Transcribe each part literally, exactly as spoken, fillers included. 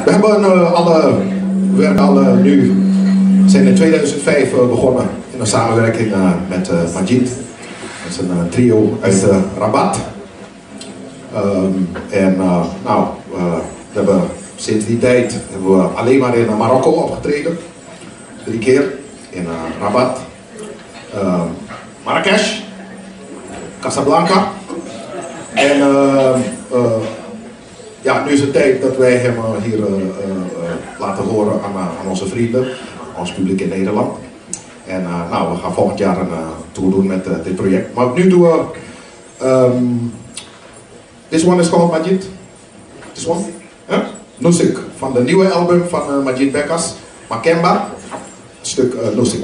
We hebben uh, alle, we werden alle nu, zijn in tweeduizend vijf uh, begonnen in een samenwerking uh, met uh, Majid. Dat is een uh, trio uit uh, Rabat. Um, en uh, nou, uh, we hebben sinds die tijd hebben we alleen maar in Marokko opgetreden. Drie keer in uh, Rabat, uh, Marrakesh, Casablanca. En uh, uh, ja, nu is het tijd dat wij hem uh, hier uh, uh, laten horen aan, uh, aan onze vrienden, aan ons publiek in Nederland. En uh, nou, we gaan volgend jaar een uh, tour doen met uh, dit project. Maar nu doen we, um, this one is called Majid. This one? Huh? Nusik, van de nieuwe album van uh, Majid Bekas, Makemba, stuk uh, Nusik.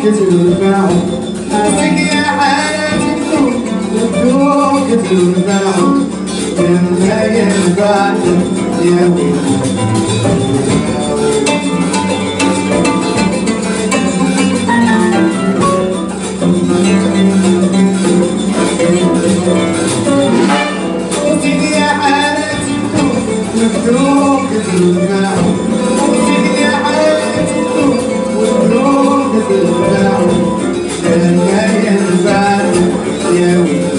تدفعوا حاسك يا حالتي بدون تدفعوا لما ينفع يا ويلي يا حالتي بدون تدفعوا يا حالتي بدون تدفعوا لما ينفع يا ويلي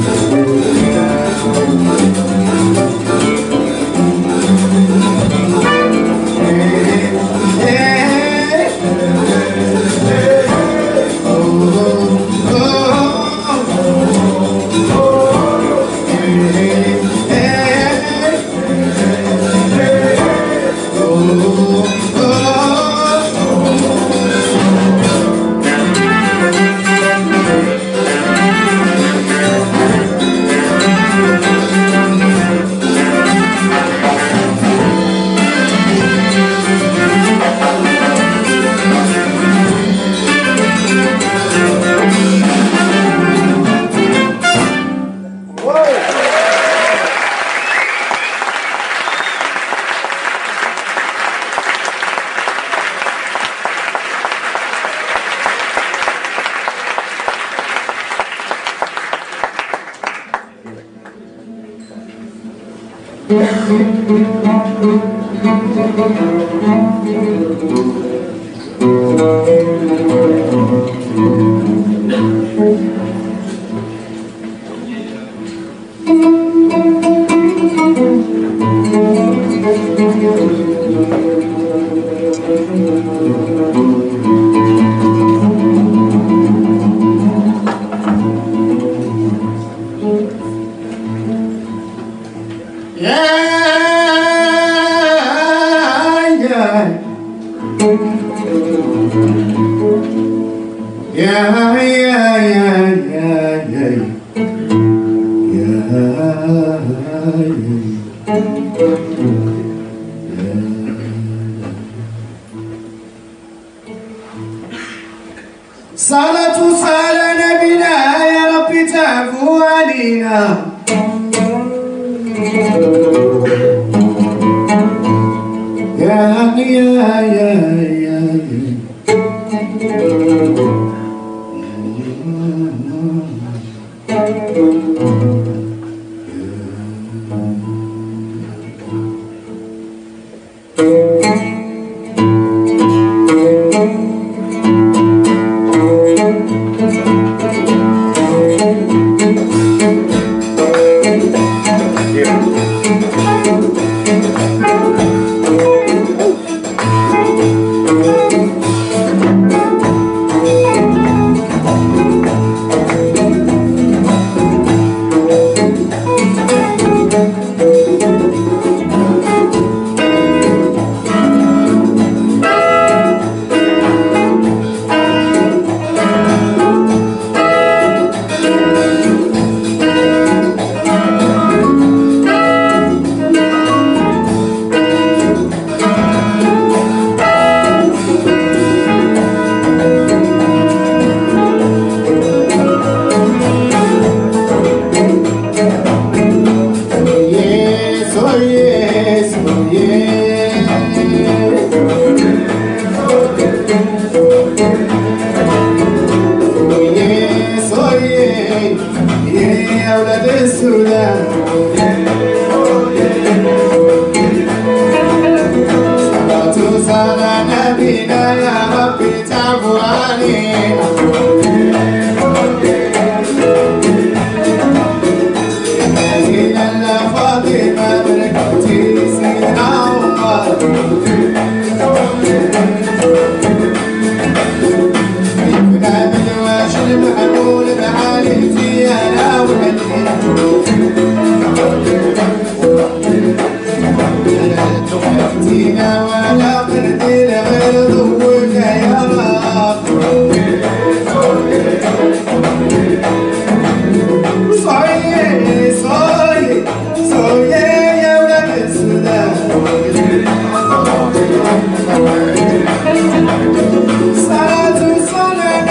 صلاة صلاة نبينا يا رب تعفو علينا يا يا يا يا صلاة صلاة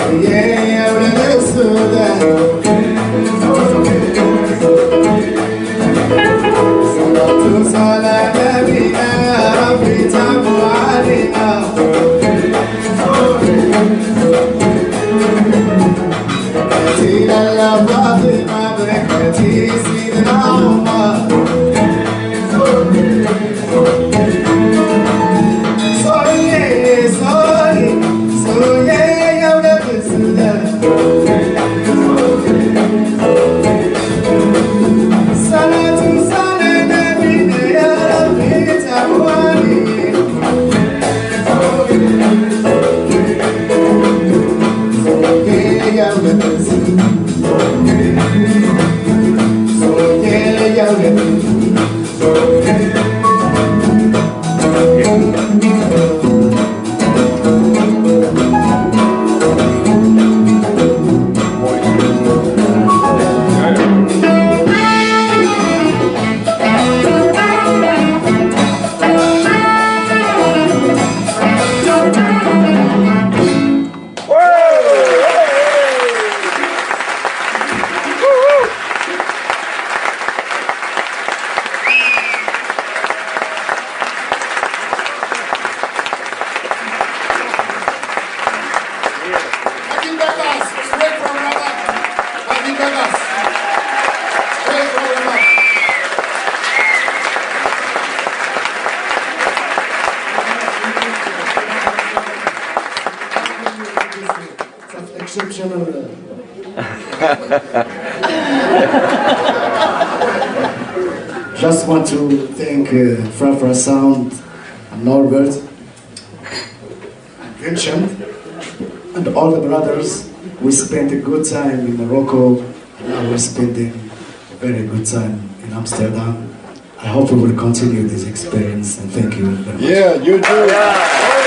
يا ولد السودان صلاة على نبينا يا ربي تابوا علينا بركتينا يا فاطمة بركتي سيدنا عمر صلي صلي صلي يا ولد السودان صلاة على نبينا يا ربي تابوا علينا يا ولد السودان صلي يا ولد السودان Exceptional. Just want to thank uh, Frafra Sound and Norbert and Vincent and all the brothers. We spent a good time in Morocco and now we're spending a very good time in Amsterdam. I hope we will continue this experience and thank you very much. Yeah, you do. Yeah.